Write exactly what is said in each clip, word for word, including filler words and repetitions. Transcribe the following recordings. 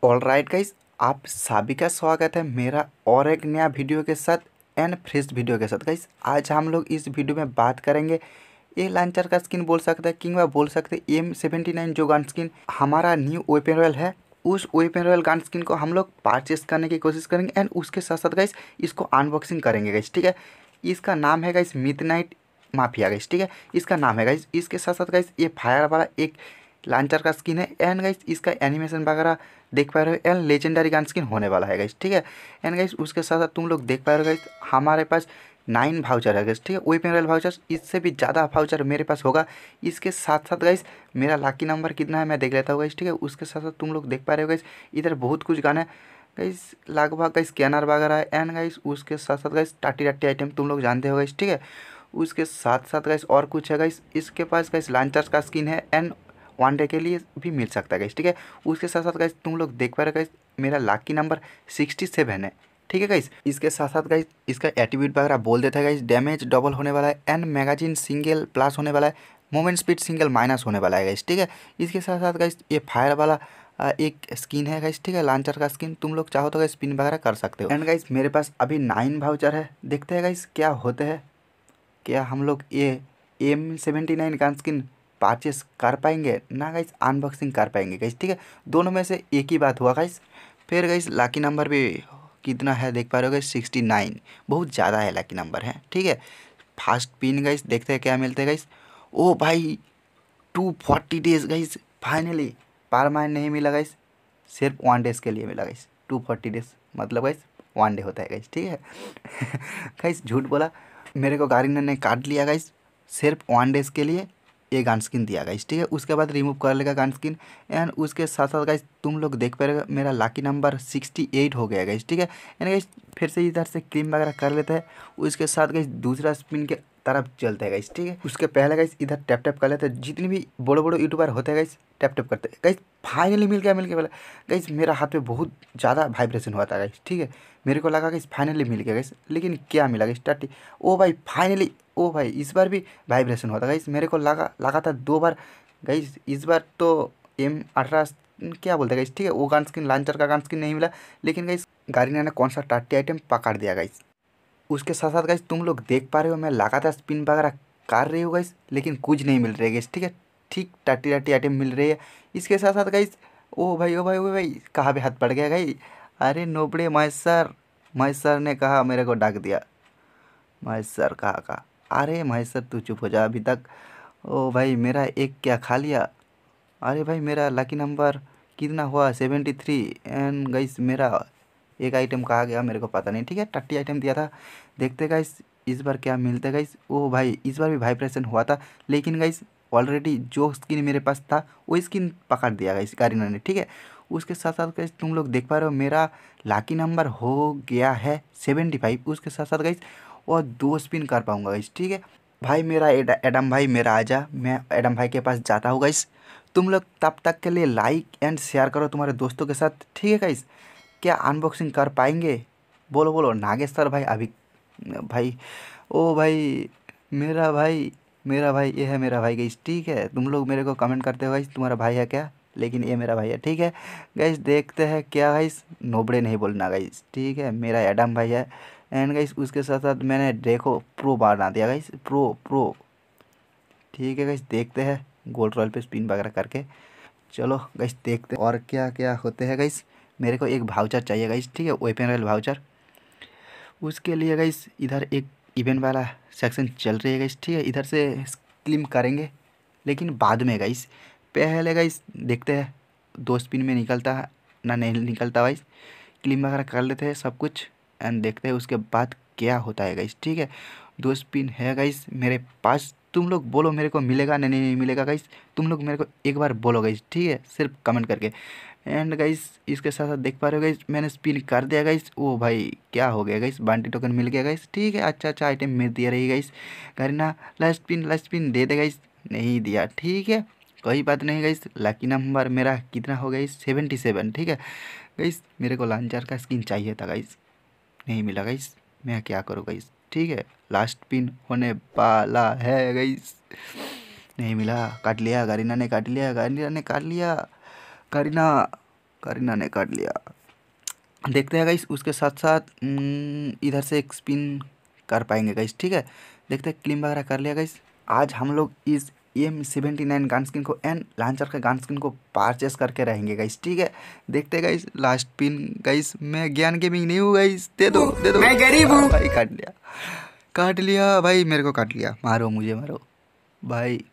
All right guys, आप सभी का स्वागत है मेरा और एक नया वीडियो के साथ एंड फ्रेश वीडियो के साथ। गाइस आज हम लोग इस वीडियो में बात करेंगे ये लॉन्चर का स्किन बोल सकते हैं किंग बोल सकते हैं एम सेवेंटी नाइन जो गन स्किन हमारा न्यू वेपन रॉयल है, उस वेपन रॉयल गन स्किन को हम लोग परचेस करने की कोशिश करेंगे एंड उसके साथ साथ गाइस इसको अनबॉक्सिंग करेंगे गाइस। ठीक है, इसका नाम है गाइस मिडनाइट माफिया गाइस। ठीक है, इसका नाम है गाइस। इसके साथ साथ गाइस ये फायर वाला एक लॉन्चर का स्किन है एंड गाइस इसका एनिमेशन वगैरह देख पा रहे हो एंड लेजेंडरी गन स्किन होने वाला है गाइस। ठीक है, एंड गाइस उसके साथ साथ तुम लोग देख पा रहे हो गाइस हमारे पास नाइन वाउचर है गाइस। ठीक है, वेपन रॉयल वाउचर, इससे भी ज़्यादा वाउचर मेरे पास होगा। इसके साथ साथ गाइस मेरा लाकी नंबर कितना है मैं देख लेता हूँ गाइस। ठीक है, उसके साथ साथ तुम लोग देख पा रहे हो गाइस इधर बहुत कुछ गन है गाइस, लगभग गाइस स्कैनर वगैरह है एंड गाइस उसके साथ साथ गाइस टाटी टाटी आइटम तुम लोग जानते हो गाइस। ठीक है, उसके साथ साथ गाइस और कुछ है गाइस, इसके पास गाइस लॉन्चर का स्किन है एंड वन डे के लिए भी मिल सकता है गाइस। ठीक है, उसके साथ साथ गाइस तुम लोग देख पा रहे हो गाइस मेरा लाकी नंबर सिक्सटी सेवन है। ठीक है गाइस, इसके साथ साथ गाइस इसका एट्रीब्यूट वगैरह बोल देता है गाइस, डैमेज डबल होने वाला है एंड मैगजीन सिंगल प्लस होने वाला है, मूवमेंट स्पीड सिंगल माइनस होने वाला है गाइस। ठीक है, इसके साथ साथ गाइस ये फायर वाला आ, एक स्किन है गाइस। ठीक है, लॉन्चर का स्किन तुम लोग चाहो तो गाइस स्पिन वगैरह कर सकते हो एंड गाइस मेरे पास अभी नाइन वाउचर है। देखते हैं गाइस क्या होते हैं, क्या हम लोग ये M seventy nine gun skin purchase कर पाएंगे ना गाइस अनबॉक्सिंग कर पाएंगे गाइस। ठीक है, दोनों में से एक ही बात हुआ गाइस। फिर गाइस लाकी नंबर भी कितना है देख पा रहे हो गाइस, सिक्सटी नाइन, बहुत ज़्यादा है लाकी नंबर है। ठीक है, फास्ट पिन गाइस देखते हैं क्या मिलते हैं गाइस। ओ भाई two forty days guys, finally permanent नहीं मिला गाइस, सिर्फ वन डेज के लिए मिला गाइस। टू फोर्टी डेज मतलब गाइस वन डे होता है गाइस। ठीक है गाइस झूठ बोला, मेरे को गाड़ी ने काट लिया गाइस, सिर्फ वन डेज के लिए ये गन स्किन दिया गाइस। ठीक है, उसके बाद रिमूव कर लेगा गन स्किन एंड उसके साथ साथ गाइस तुम लोग देख पा रहे हो मेरा लाकी नंबर सिक्सटी एट हो गया गाइस। ठीक है, एंड गाइस फिर से इधर से क्रीम वगैरह कर लेते हैं, उसके साथ गाइस दूसरा स्पिन के तरफ चलते हैं गाइस। ठीक है, उसके पहले गाइस इधर टैप टैप कर लेते हैं, जितने भी बड़े बड़े यूट्यूबर होते हैं गाइस टैप टैप करते हैं गाइस। फाइनली मिल गया मिल गया गाइस, मेरा हाथ पे बहुत ज़्यादा वाइब्रेशन हुआ था गाइस। ठीक है, मेरे को लगा गाइस फाइनली मिल गया गाइस, लेकिन क्या मिला गाइस टट्टी। ओ भाई फाइनली, ओ भाई इस बार भी वाइब्रेशन हुआ था गाइस, मेरे को लगा लगा था दो बार गाइस। इस बार तो एम अठारह क्या बोलते हैं गाइस। ठीक है, वो गन स्किन लॉन्चर का गन स्किन नहीं मिला, लेकिन गाइस गाड़ी ने कौन सा टट्टी आइटम पकड़ दिया गाइस। उसके साथ साथ गाइस तुम लोग देख पा रहे हो मैं लगातार स्पिन वगैरह कर रही हूँ गाइस, लेकिन कुछ नहीं मिल रही है गाइस। ठीक है, ठीक टाटी टाटी आइटम मिल रही है। इसके साथ साथ गाइस ओ भाई ओ भाई ओ भाई कहाँ पे हाथ पड़ गया गाइस। अरे नोबड़े महेश्वर, महेश्वर ने कहा मेरे को डाक दिया, महेश्वर कहा कहा अरे महेश्वर तू चुप हो जा अभी तक। ओ भाई मेरा एक क्या खा लिया। अरे भाई मेरा लकी नंबर कितना हुआ, सेवेंटी थ्री एंड गाइस मेरा एक आइटम कहा गया मेरे को पता नहीं। ठीक है, टट्टी आइटम दिया था, देखते गाइस इस बार क्या मिलते गाइस। ओ भाई इस बार भी वाइब्रेशन हुआ था, लेकिन गाइस ऑलरेडी जो स्किन मेरे पास था वो स्किन पकड़ दिया गाइस गारीना ने। ठीक है, उसके साथ साथ गाइस तुम लोग देख पा रहे हो मेरा लाकी नंबर हो गया है सेवेंटी फाइव। उसके साथ साथ गाइस और दो स्पिन कर पाऊंगा गाइस। ठीक है भाई मेरा एड- एडम भाई मेरा आजा, मैं एडम भाई के पास जाता हूँ गाइस। तुम लोग तब तक के लिए लाइक एंड शेयर करो तुम्हारे दोस्तों के साथ। ठीक है गाइस, क्या अनबॉक्सिंग कर पाएंगे बोलो बोलो नागेश्वर भाई अभी भाई। ओ भाई मेरा भाई मेरा भाई ये है मेरा भाई गाइस। ठीक है, तुम लोग मेरे को कमेंट करते हो गाइस तुम्हारा भाई है क्या, लेकिन ये मेरा भाई है। ठीक है गाइस, देखते हैं क्या गाइस, नोबड़े नहीं बोलना गाइस। ठीक है, मेरा एडम भाई है एंड गाइस उसके साथ साथ मैंने देखो प्रो बना दिया गाइस, प्रो प्रो। ठीक है गाइस, देखते हैं गोल्ड रॉयल पे स्पिन वगैरह करके। चलो गाइस देखते हैं और क्या क्या होते हैं गाइस। मेरे को एक वाउचर चाहिए गाइस। ठीक है, वेपन रॉयल वाउचर, उसके लिए गाइस इधर एक इवेंट वाला सेक्शन चल रही है गाइस। ठीक है, इधर से क्लेम करेंगे, लेकिन बाद में गाइस पहले गाइस देखते हैं दो स्पिन में निकलता है ना नहीं निकलता गाइस, क्लेम वगैरह कर लेते हैं सब कुछ एंड देखते हैं उसके बाद क्या होता है गाइस। ठीक है, दो स्पिन है गाइस मेरे पास, तुम लोग बोलो मेरे को मिलेगा नहीं नहीं मिलेगा गाइस, तुम लोग मेरे को एक बार बोलो गाइस। ठीक है, सिर्फ कमेंट करके एंड गाइस इसके साथ साथ देख पा रहे हो गाइस मैंने स्पिन कर दिया गाइस। ओ भाई क्या हो गया गाइस, बांटी टोकन मिल गया गाइस। ठीक है, अच्छा अच्छा आइटम मिल दिया रही गाइस, करीना लास्ट स्पिन लास्ट स्पिन दे दे गाइस, नहीं दिया। ठीक है, कोई बात नहीं गाइस, लकी नंबर मेरा कितना हो गया सेवेंटी सेवन। ठीक है गाइस, मेरे को लॉन्चर का स्किन चाहिए था गाइस, नहीं मिला गाइस, मैं क्या करूँ गाइस। ठीक है, लास्ट पिन होने वाला है गाइस, नहीं मिला, काट लिया गारीना ने काट लिया गारीना ने काट लिया गारीना। करीना ने काट लिया। देखते हैं गाइस उसके साथ साथ इधर से एक स्पिन कर पाएंगे गाइस। ठीक है, देखते हैं क्लीम वगैरह कर लिया गाइस। आज हम लोग इस M seventy nine gun skin को एंड लॉन्चर के गन स्किन को परचेस करके रहेंगे गाइस। ठीक है, देखते हैं गाइस लास्ट पिन गाइस। मैं ज्ञान गेमिंग नहीं हूँ गाइस, दे दो दे दो, मैं गरीब हूँ भाई। काट लिया काट लिया भाई, मेरे को काट लिया। मारो मुझे मारो भाई।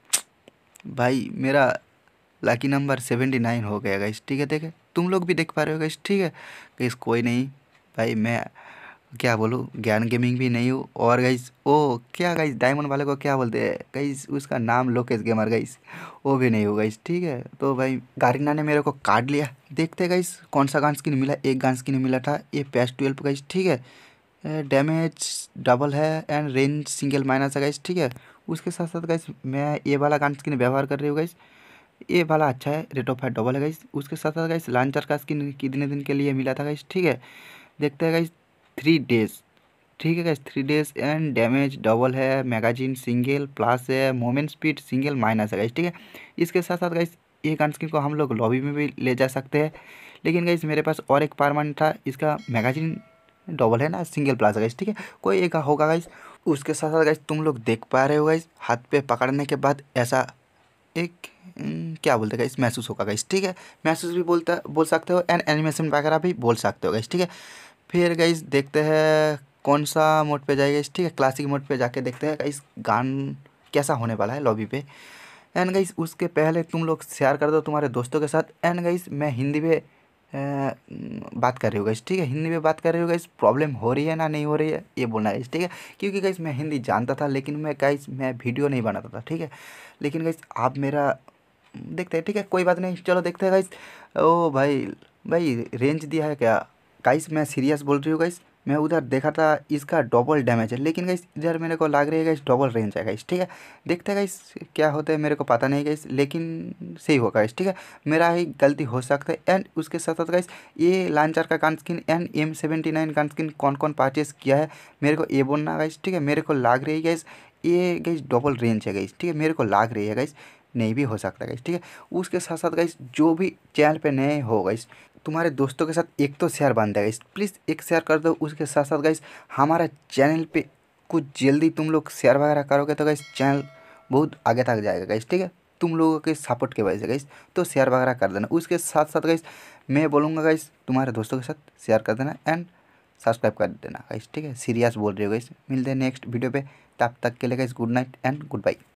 भाई मेरा लकी नंबर सेवेंटी नाइन हो गया गाइस। ठीक है, देखे तुम लोग भी देख पा रहे हो गाइस। ठीक है गाइस, कोई नहीं भाई, मैं क्या बोलूँ, ज्ञान गेमिंग भी नहीं हूँ। और गाइस ओ क्या गाइस, डायमंड वाले को क्या बोलते हैं गाइस, उसका नाम लोकेश गेमर गाइस, वो भी नहीं हो गाइस। ठीक है, तो भाई गारिना ने मेरे को काट लिया। देखते गाइस कौन सा गन स्किन मिला। एक गन स्किन मिला था, ये पैस ट्वेल्व गाइस। ठीक है, डैमेज डबल है एंड रेंज सिंगल माइनस है गाइस। ठीक है, उसके साथ साथ गाइस मैं ये वाला गन स्किन व्यवहार कर रही हूँ गाइस। ये वाला अच्छा है, रेट ऑफ फायर डबल है गाइस। उसके साथ साथ गाइस लॉन्चर का स्किन कितने दिन के लिए मिला था गाइस। ठीक है, देखते हैं गाइस थ्री डेज। ठीक है guys, three days and damage double है, मैगजीन सिंगल प्लस है, मोमेंट स्पीड सिंगल माइनस है गाइस। ठीक है, इसके साथ साथ गाइस ये गन स्किन को हम लोग लॉबी में भी ले जा सकते हैं, लेकिन गाइस मेरे पास और एक परमानेंट था, इसका मैगजीन डबल है ना, सिंगल प्लस है गाइस। ठीक है, कोई एक होगा गाइस। उसके साथ साथ गाइस तुम लोग देख पा रहे हो गाइस, हाथ पे पकड़ने के बाद ऐसा एक न, क्या बोलते हैं गाइस, महसूस होगा गाइस। ठीक है, महसूस भी बोलता बोल सकते हो एंड एनिमेशन वगैरह भी बोल सकते हो गाइस। ठीक है, फिर गाइस देखते हैं कौन सा मोड पे जाएगा। ठीक है, क्लासिक मोड पे जाके देखते हैं गाइस गान कैसा होने वाला है लॉबी पे। एंड गाइस उसके पहले तुम लोग शेयर कर दो तुम्हारे दोस्तों के साथ। एंड गाइस मैं हिंदी में अ, बात कर रही हूँ गाइस। ठीक है, हिंदी में बात कर रही हूँ गाइस। प्रॉब्लम हो रही है ना नहीं हो रही है ये बोलना गाइस। ठीक है, क्योंकि गाइस मैं हिंदी जानता था, लेकिन मैं गाइस मैं वीडियो नहीं बनाता था। ठीक है, लेकिन गाइस आप मेरा देखते हैं। ठीक है, कोई बात नहीं, चलो देखते हैं गाइस। ओ भाई भाई रेंज दिया है क्या गाइस, मैं सीरियस बोल रही हूँ गाइस। मैं उधर देखा था इसका डबल डैमेज है, लेकिन गाइस इधर मेरे को लग रही है गाइस डबल रेंज है गाइस। ठीक है, देखते हैं गाइस क्या होता है, मेरे को पता नहीं गाइस, लेकिन सही होगा गाइस। ठीक है, मेरा ही गलती हो सकता है। एंड उसके साथ साथ गाइस ये लॉन्चर का gun skin and M seventy nine gun skin कौन कौन परचेस किया है मेरे को ये बोलना गाइस। ठीक है, मेरे को लग रही है गाइस ये गाइस डबल रेंज है गाइस। ठीक है, मेरे को लग रही है गाइस, नहीं भी हो सकता गाइस। ठीक है, उसके साथ साथ गाइस जो भी चैनल पे नए हो गाइस, तुम्हारे दोस्तों के साथ एक तो शेयर बन है गाइस, प्लीज़ एक शेयर कर दो। उसके साथ साथ गाइस हमारा चैनल पे कुछ जल्दी तुम लोग शेयर वगैरह करोगे तो गाइस चैनल बहुत आगे तक जाएगा गाइस। ठीक है, तुम लोगों के सपोर्ट के वजह से गाइस, तो शेयर वगैरह कर देना। उसके साथ साथ गाइस मैं बोलूँगा गाइस तुम्हारे दोस्तों के साथ शेयर कर देना एंड सब्सक्राइब कर देना गाइस। ठीक है, सीरियस बोल रही हो गाइस। मिलते हैं नेक्स्ट वीडियो पे, तब तक के लिए guys good night and good bye.